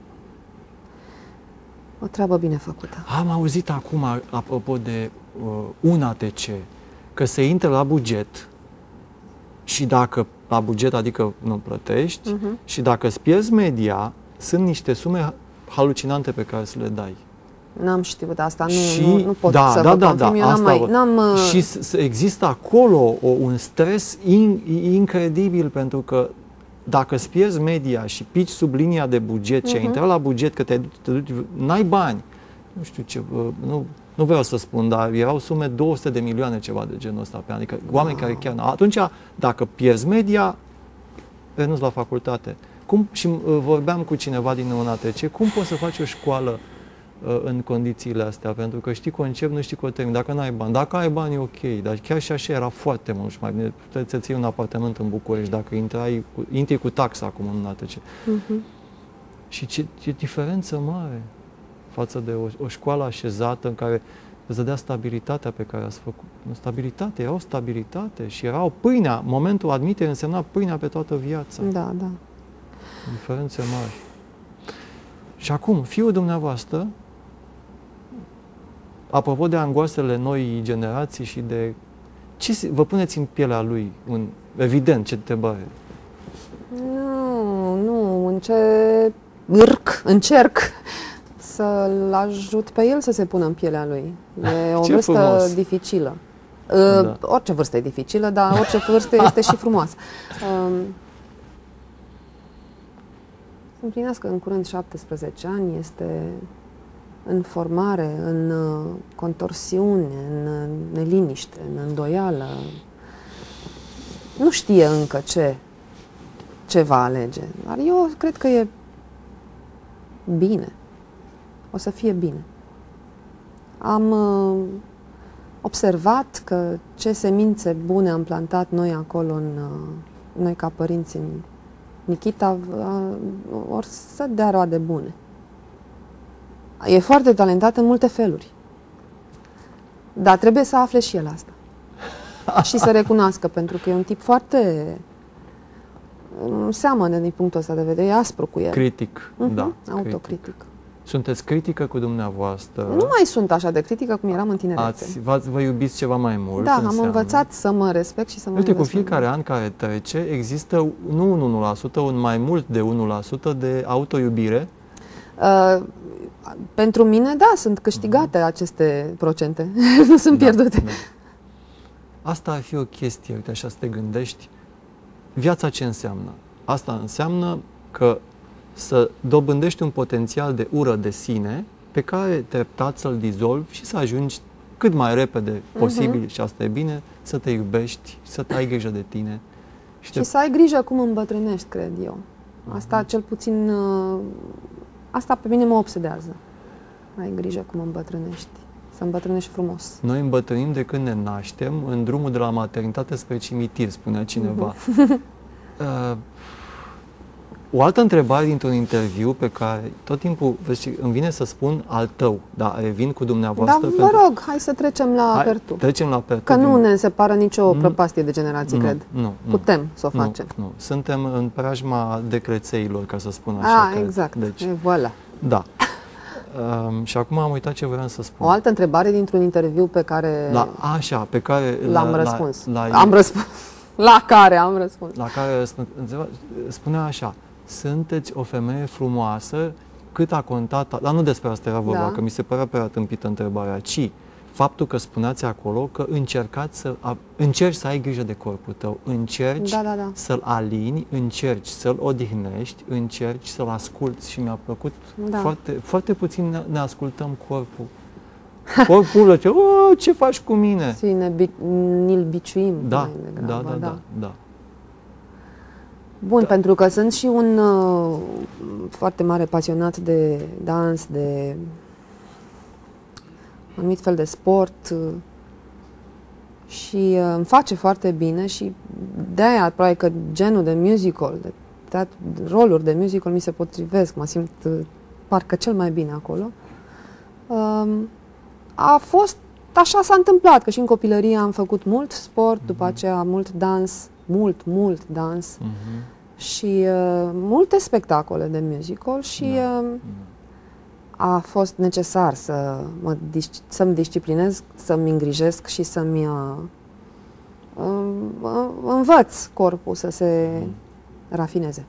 o treabă bine făcută. Am auzit acum, apropo de uh, un A T C, că se intră la buget și dacă, la buget adică nu plătești, uh-huh. și dacă îți pierzi media, sunt niște sume halucinante pe care să le dai. N-am știut asta, nu, și, nu, nu pot da, să da, vă da, confirm, da, eu n-am mai... N-am, și există acolo o, un stres in, incredibil, pentru că dacă îți pierzi media și pici sub linia de buget, uh-huh. și ai intrat la buget, că te, te duci, n-ai bani, nu știu ce, nu, nu vreau să spun, dar erau sume două sute de milioane, ceva de genul ăsta pe an, adică oameni wow. care chiar... Atunci, dacă pierzi media, renunți la facultate. Cum, și uh, vorbeam cu cineva din un A T C, cum poți să faci o școală uh, în condițiile astea? Pentru că știi concept, nu știi termin. Dacă nu ai bani, dacă ai bani, e ok, dar chiar și așa era foarte mult și mai bine. Puteți să ții un apartament în București, dacă intrai cu, intri cu taxa acum în un A T C. Uh-huh. Și ce, ce diferență mare față de o, o școală așezată în care îți dădea stabilitatea pe care ați făcut. Stabilitate, era o stabilitate și era o pâinea. Momentul admiterii însemna pâinea pe toată viața. Da, da. Diferențe mari. Și acum, fiul dumneavoastră, apropo de angoasele noii generații și de... Ce vă puneți în pielea lui? Un, evident, ce întrebare? Nu, nu, încerc, încerc să-l ajut pe el să se pună în pielea lui. E o vârstă frumos. Dificilă. Da. Orice vârstă e dificilă, dar orice vârstă este și frumoasă. Să împlinească în curând șaptesprezece ani, este în formare, în contorsiune, în neliniște, în îndoială. Nu știe încă ce, ce va alege, dar eu cred că e bine. O să fie bine. Am uh, observat că ce semințe bune am plantat noi acolo, în, uh, noi ca părinți în Nikita, uh, or să dea roade bune. E foarte talentat în multe feluri. Dar trebuie să afle și el asta. Și să recunoască, pentru că e un tip foarte... seamănă din punctul ăsta de vedere, e aspru cu el. Critic, uh-huh. da. Autocritic. Critic. Sunteți critică cu dumneavoastră? Nu mai sunt așa de critică cum eram în tinerețe. Ați, vă iubiți ceva mai mult? Da, înseamnă. Am învățat să mă respect și să mă Uite, cu fiecare an care trece, există nu un unu la sută, un mai mult de unu la sută de autoiubire? Uh, pentru mine, da, sunt câștigate uh-huh. aceste procente. Nu sunt da, pierdute. Da. Asta ar fi o chestie, uite, așa să te gândești. Viața ce înseamnă? Asta înseamnă că să dobândești un potențial de ură de sine pe care treptat să-l dizolvi și să ajungi cât mai repede posibil, uh-huh. și asta e bine, să te iubești, să te ai grijă de tine Și să ai grijă cum îmbătrânești, cred eu. Asta, uh-huh. cel puțin, asta pe mine mă obsedează. Ai grijă cum îmbătrânești. Să îmbătrânești frumos. Noi îmbătrânim de când ne naștem, în drumul de la maternitate spre cimitir, spunea cineva. Uh-huh. uh, o altă întrebare dintr-un interviu pe care tot timpul vezi, îmi vine să spun al tău, dar revin cu dumneavoastră. Dar vă rog, hai să trecem la hai, Pertu. Trecem la Pertu. Că nu ne separă nicio prăpastie de generații, nu, cred. Nu, Putem să o facem. Nu, nu. Suntem în preajma decrețeilor, ca să spun așa. Ah, cred. exact. Deci, e, voilà. Da. Um, și acum am uitat ce vreau să spun. O altă întrebare dintr-un interviu pe care... La, așa, pe care... L-am la, răspuns. La, la, am răspuns. La care am răspuns. La care spunea așa: sunteți o femeie frumoasă, cât a contat... Dar nu despre asta era vorba, da. Că mi se părea prea tâmpită întrebarea, ci faptul că spuneați acolo că încercați să... încerci să ai grijă de corpul tău, încerci da, da, da. să-l alini, încerci să-l odihnești, încerci să-l asculți. Și mi-a plăcut da. foarte, foarte puțin ne, ne ascultăm corpul. Corpul zice, oh, ce faci cu mine? Și ne bi ni-l biciuim. Da, da, da, da, da, da. Bun, da. Pentru că sunt și un uh, foarte mare pasionat de dans, de anumit fel de sport uh, și uh, îmi face foarte bine și de-aia probabil că genul de musical, de teatru, roluri de musical mi se potrivesc, mă simt uh, parcă cel mai bine acolo. Uh, a fost, așa s-a întâmplat, că și în copilărie am făcut mult sport, mm-hmm. după aceea mult dans, mult, mult dans mm-hmm. și uh, multe spectacole de musical și da. uh, a fost necesar să mă dis- să-mi disciplinez, să-mi îngrijesc și să-mi uh, uh, învăț corpul să se mm. rafineze.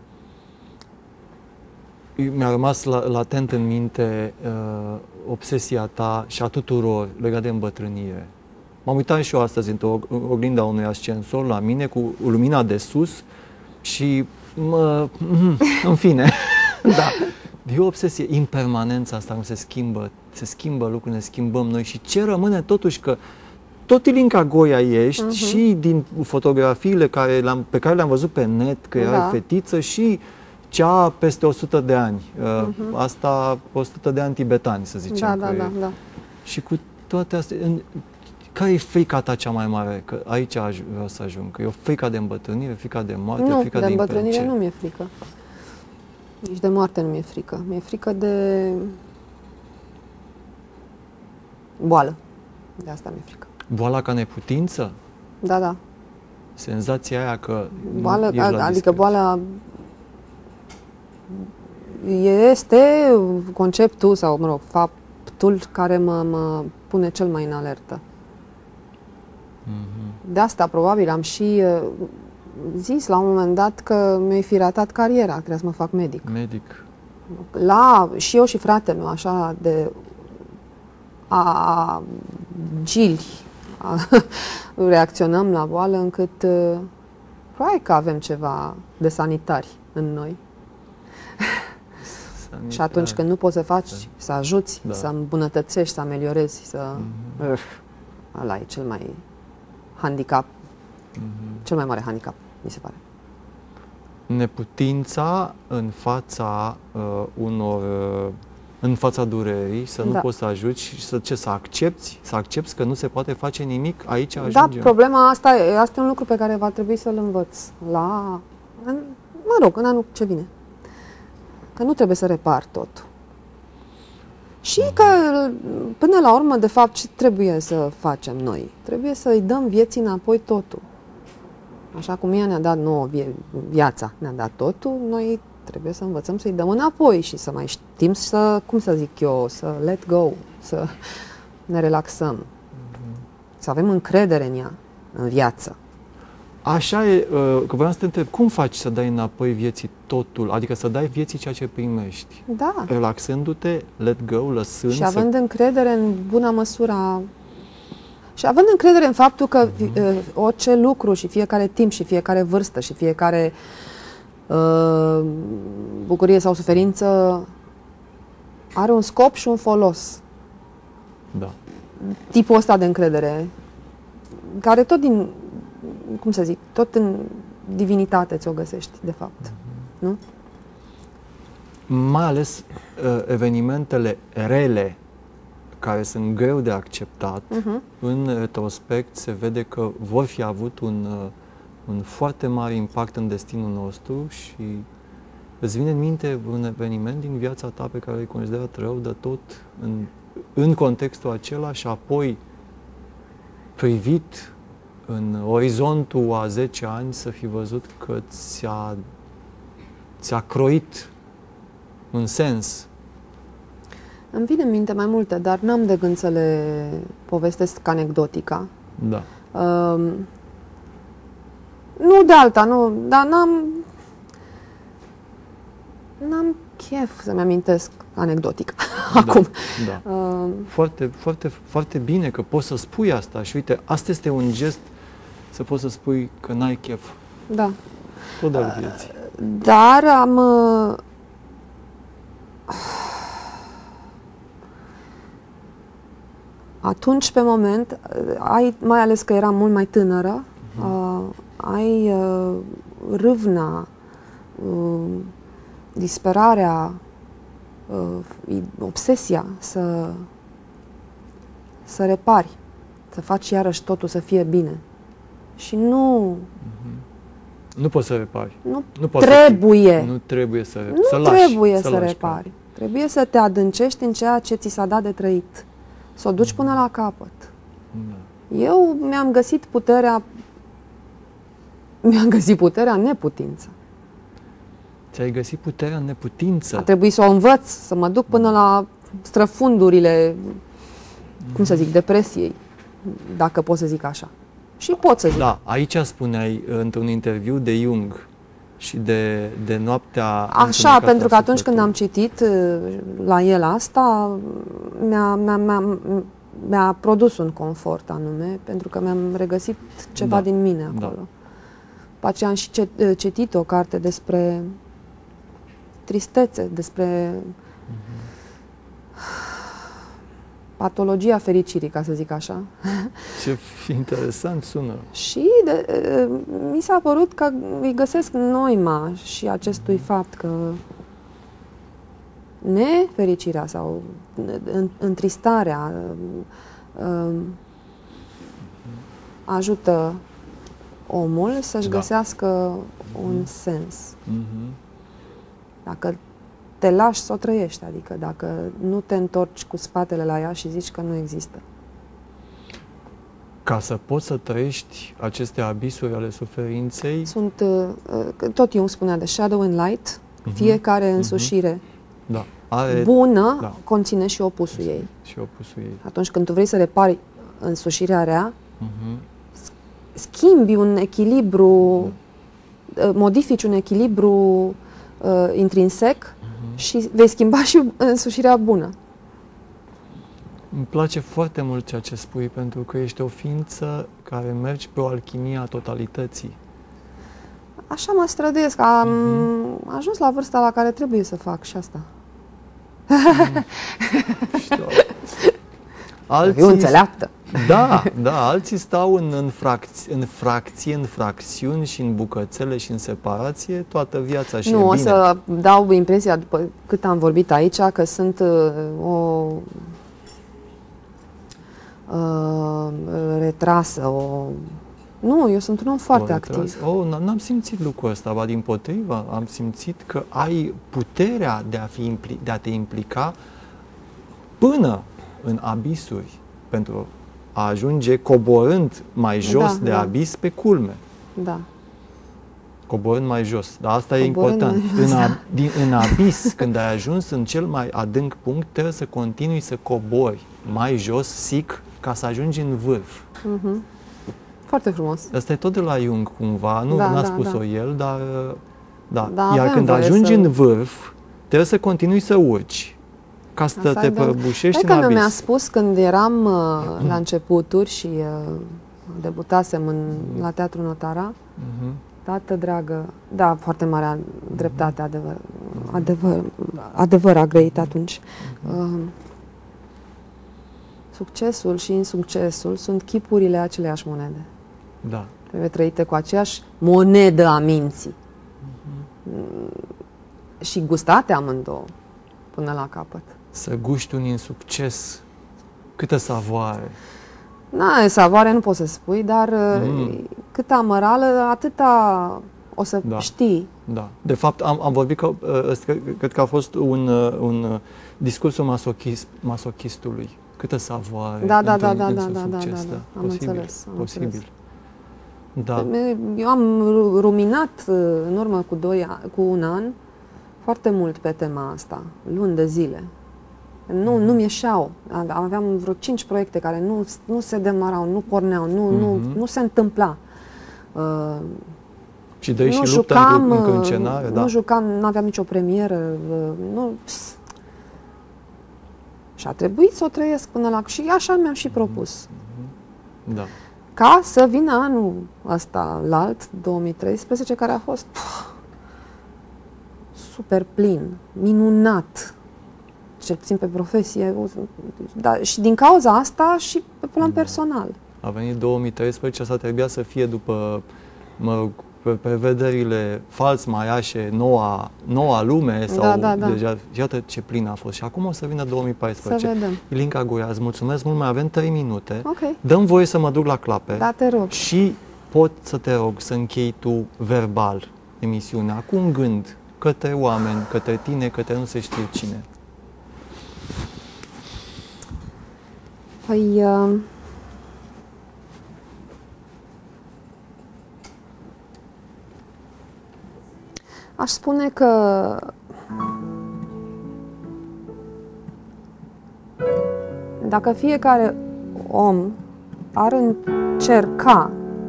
Mi-a rămas la, latent în minte uh, obsesia ta și a tuturor legat de îmbătrânire. M-am uitat și eu astăzi într-o oglinda unui ascensor la mine cu lumina de sus și mă, în fine, da. E o obsesie, impermanența asta, cum se schimbă, se schimbă lucrurile, ne schimbăm noi și ce rămâne totuși că tot Ilinca Goia ești uh-huh. și din fotografiile care le-am, pe care le-am văzut pe net, că da. erai fetiță și cea peste o sută de ani. Uh-huh. Asta o sută de ani tibetani, să zicem. Da, da, da, da. Și cu toate astea, care e frica ta cea mai mare? Că aici vreau să ajung. Că e o frica de îmbătrânire, frica de moarte, nu, frica de de îmbătrânire imperce. nu mi-e frică. Nici de moarte nu mi-e frică. Mi-e frică de boală. De asta mi-e frică. Boala ca neputință? Da, da. Senzația aia că boală, ești la adică discret. boala este conceptul sau, mă rog, faptul care mă, mă pune cel mai în alertă. Mm-hmm. De asta, probabil, am și uh, zis la un moment dat că mi-ai fi ratat cariera, trebuia să mă fac medic. Medic. La, și eu și fratele meu, așa, de a gili, a, reacționăm la boală, încât uh, probabil că avem ceva de sanitari în noi. Sanitari. Și atunci când nu poți să faci, da. să ajuți, da. să îmbunătățești, să ameliorezi, să... Mm-hmm. Uf, ăla e cel mai handicap, mm-hmm. cel mai mare handicap, mi se pare. Neputința în fața uh, unor... Uh, în fața durerii, să nu da. poți să ajuți și să, ce, să accepti, să accepti că nu se poate face nimic, aici ajungem. Da, problema asta, asta e un lucru pe care va trebui să-l învăț la, în, mă rog, în anul ce vine. Că nu trebuie să repar totul. Și mm-hmm. că, până la urmă, de fapt, ce trebuie să facem noi? Trebuie să-i dăm vieții înapoi totul. Așa cum ea ne-a dat nouă viața, ne-a dat totul, noi trebuie să învățăm să-i dăm înapoi și să mai știm să, cum să zic eu, să let go, să ne relaxăm, mm-hmm. să avem încredere în ea, în viață. Așa e, că vreau să te întreb, cum faci să dai înapoi vieții totul? Adică să dai vieții ceea ce primești? Da. Relaxându-te, let go, lăsând... Și având să... încredere în buna măsura... Și având încredere în faptul că mm-hmm. orice lucru și fiecare timp și fiecare vârstă și fiecare uh, bucurie sau suferință are un scop și un folos. Da. Tipul ăsta de încredere, care tot din, cum să zic, tot în, divinitate ți-o găsești, de fapt. Mm-hmm. Nu? Mai ales uh, evenimentele rele, care sunt greu de acceptat, uh-huh. în retrospect se vede că vor fi avut un, uh, un foarte mare impact în destinul nostru și îți vine în minte un eveniment din viața ta pe care îl considerat rău de tot în, în contextul acela și apoi privit în orizontul a zece ani să fi văzut că ți-a, ți-a croit un sens. Îmi vine în minte mai multe, dar n-am de gând să le povestesc anecdotica. Da. Um, nu de alta, nu, dar n-am n-am chef să-mi amintesc anecdotica Da, acum. Da. Um, Foarte, foarte, foarte bine că poți să spui asta și uite, asta este un gest să poți să spui că n-ai chef. da. Tot de-al vieții. Dar am... Uh, atunci, pe moment, ai, mai ales că eram mult mai tânără, uh-huh. uh, ai uh, râvna, uh, disperarea, uh, obsesia să, să repari, să faci iarăși totul să fie bine. Și nu... Uh-huh. Nu poți să repari. Nu, nu poți trebuie. Să fii, nu trebuie să repari. Nu să lași, trebuie să, să lași repari. Pe... Trebuie să te adâncești în ceea ce ți s-a dat de trăit. Să o duci până la capăt. Da. Eu mi-am găsit puterea mi-am găsit puterea în neputință. Ți-ai găsit puterea în neputință. A trebuit să o învăț, să mă duc până la străfundurile, cum să zic, depresiei, dacă pot să zic așa. Și pot să zic. Da, aici spuneai într-un interviu de Jung și de, de noaptea... Așa, pentru că atunci când am citit la el asta, mi-a, mi-a, mi-a, mi-a produs un confort anume, pentru că mi-am regăsit ceva da, din mine acolo. Da. După aceea am și citit o carte despre tristețe, despre uh-huh. patologia fericirii, ca să zic așa. Ce interesant sună. Și de, mi s-a părut că îi găsesc noima și acestui fapt că nefericirea sau întristarea ajută omul să-și da. găsească un sens. Uh-huh. Dacă te lași să o trăiești, adică dacă nu te întorci cu spatele la ea și zici că nu există. Ca să poți să trăiești aceste abisuri ale suferinței... Sunt, uh, tot Jung spunea de shadow and light, uh-huh. fiecare însușire uh-huh. da. Are, bună da. conține și opusul ei. Și opusul ei. Atunci când tu vrei să repari însușirea rea, uh-huh. schimbi un echilibru, da. modifici un echilibru uh, intrinsec uh-huh. și vei schimba și însușirea bună. Îmi place foarte mult ceea ce spui, pentru că ești o ființă care mergi pe o alchimie a totalității. Așa mă străduiesc. Am uh-huh. ajuns la vârsta la care trebuie să fac și asta. Mm. Alții... Eu înțeleaptă. Da, da, alții stau în, în, fracți, în fracții, în fracțiuni și în bucățele și în separație toată viața și nu, e o bine. să dau impresia, după cât am vorbit aici, că sunt uh, o uh, retrasă, o... Nu, eu sunt un om foarte activ. Oh, n-am simțit lucrul ăsta, ba dimpotrivă, am simțit că ai puterea de a, fi, de a te implica până în abisuri, pentru a ajunge coborând mai jos da, de da. abis pe culme. Da. Coborând mai jos. Dar asta coborând e important. În, a, din, în abis, când ai ajuns în cel mai adânc punct, trebuie să continui să cobori mai jos, sic, ca să ajungi în vârf. Uh-huh. Foarte frumos. Asta e tot de la Jung, cumva. Nu da, n-a da, spus-o da. el, dar... Da. Da, Iar când ajungi să... în vârf, trebuie să continui să urci, ca să Asta te prăbușești în abis. mi-a spus când eram uh, la începuturi și uh, debutasem în, la Teatru Notara, uh-huh. tată dragă, da, foarte mare dreptate, adevăr, adevăr, adevăr a grăit atunci. Uh-huh. Uh, succesul și insuccesul sunt chipurile aceleiași monede. Da. Trebuie trăite cu aceeași monedă a minții. Uh-huh. Și gustate amândouă până la capăt. Să guști un insucces, câtă savoare. Na, savoare nu poți să spui, dar mm. câtă amărală, atâta o să da. știi. Da. De fapt, am, am vorbit că, cred că a fost un, un discursul masochist, masochistului. Câtă savoare. Da, da, da, da, da, da, da, da, da. Am posibil, înțeles. Am posibil. înțeles. Da. Eu am ruminat în urmă cu, doi, cu un an foarte mult pe tema asta, luni de zile. Nu, nu-mi ieșeau. Aveam vreo cinci proiecte care nu, nu se demarau, nu porneau, nu, mm-hmm. nu, nu se întâmpla. Uh, și dă și lupta în încrâncenare, da. Nu jucam, nu aveam nicio premieră. Uh, nu, și a trebuit să o trăiesc până la... Și așa mi-am și propus. Mm-hmm. Da. Ca să vină anul ăsta, l'alt, două mii treisprezece, care a fost puf, super plin, minunat, cel puțin pe profesie, da, și din cauza asta și pe plan personal. A venit două mii treisprezece, asta trebuia să fie după, mă rog, pe prevederile fals maiașe, noua, noua lume, sau da, da, da. deja, iată ce plin a fost. Și acum o să vină două mii paisprezece. Să vedem. Ilinca Gurea, îți mulțumesc mult, mai avem trei minute. Okay. Dă-mi voie să mă duc la clape. Da, te rog. Și pot să te rog să închei tu verbal emisiunea, cu un gând către oameni, către tine, către nu se știe cine. Păi, uh, aș spune că dacă fiecare om ar încerca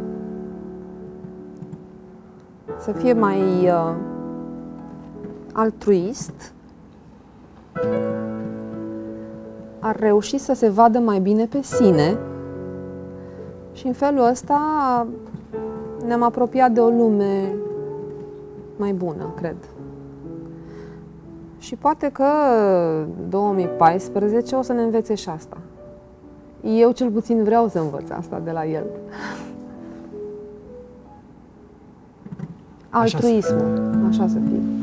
să fie mai uh, altruist, ar reuși să se vadă mai bine pe sine și în felul ăsta ne-am apropiat de o lume mai bună, cred. Și poate că două mii paisprezece o să ne învețe și asta. Eu cel puțin vreau să învăț asta de la el. Altruismul, așa să fie.